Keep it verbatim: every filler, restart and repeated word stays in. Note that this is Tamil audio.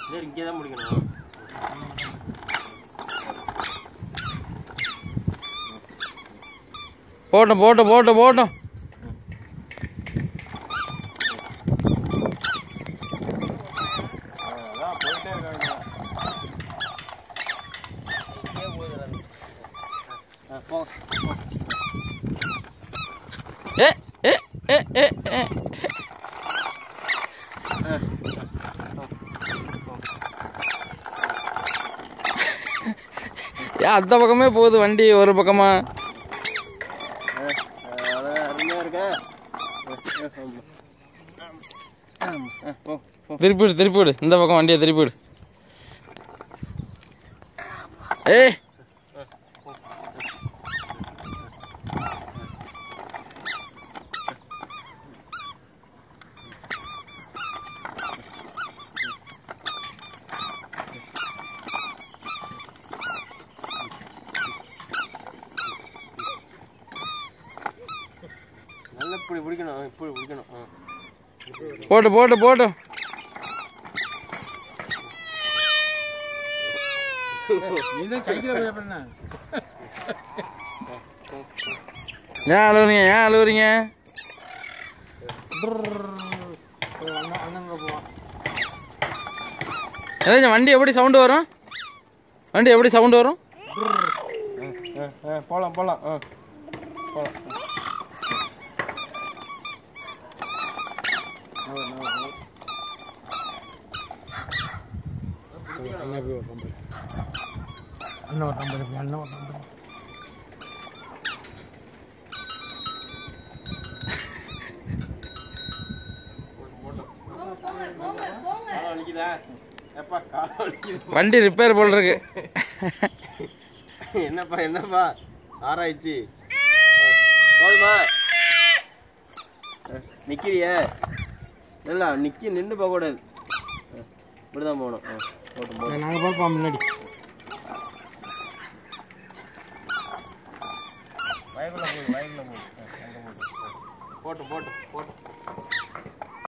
சரி இங்கே தான் முடிக்கணும். போட்டோம் போட்டோம் போட்டோம் போட்டோம். ஏ ஏ ஏ ஏ ஏ ஏன் அந்த பக்கமே போகுது வண்டி ஒரு பக்கமா? திருப்பிடு திருப்பிடு இந்த பக்கம் வண்டியை திருப்பிடு. ஏ இப்படி பிடிக்கணும், இப்படி பிடிக்கணும். போட்டு போட்டு போட்டு ஏன் அழுவுறீங்க ஏன் அழுவுறீங்க? ஏதாச்சும் வண்டி எப்படி சவுண்டு வரும்? வண்டி எப்படி சவுண்டு வரும்? போகலாம் போகலாம் போகலாம். வண்டி ரிப்பேர் போல் இருக்கு. என்னப்பா என்னப்பா ஆராய்ச்சி போதுமா? நிக்கிறிய இல்ல நிக்கி நின்று போக கூடாது, இப்படிதான் போகணும். போட்டு நாங்கள் பார்ப்போம் முன்னாடி வயக்குள்ள போகுது வயக்குள்ள போகுது போட்டு போட்டு போட்டு